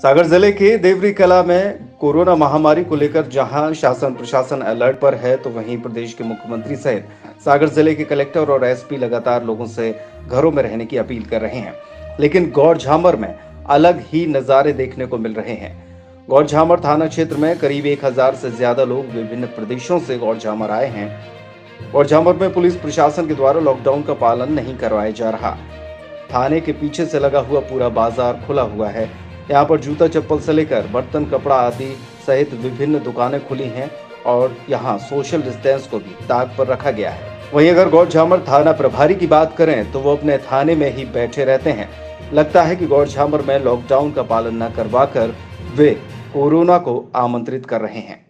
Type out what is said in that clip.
सागर जिले के देवरी कला में कोरोना महामारी को लेकर जहां शासन प्रशासन अलर्ट पर है, तो वहीं प्रदेश के मुख्यमंत्री सहित सागर जिले के कलेक्टर और एसपी लगातार लोगों से घरों में रहने की अपील कर रहे हैं। लेकिन गौरझामर में अलग ही नजारे देखने को मिल रहे हैं। गौरझामर थाना क्षेत्र में करीब 1000 से ज्यादा लोग विभिन्न प्रदेशों से गौरझामर आए हैं। गौरझामर में पुलिस प्रशासन के द्वारा लॉकडाउन का पालन नहीं करवाया जा रहा। थाने के पीछे से लगा हुआ पूरा बाजार खुला हुआ है। यहाँ पर जूता चप्पल से लेकर बर्तन कपड़ा आदि सहित विभिन्न दुकानें खुली हैं और यहाँ सोशल डिस्टेंस को भी ताक पर रखा गया है। वहीं अगर गौरझामर थाना प्रभारी की बात करें तो वो अपने थाने में ही बैठे रहते हैं। लगता है कि गौरझामर में लॉकडाउन का पालन न करवाकर वे कोरोना को आमंत्रित कर रहे हैं।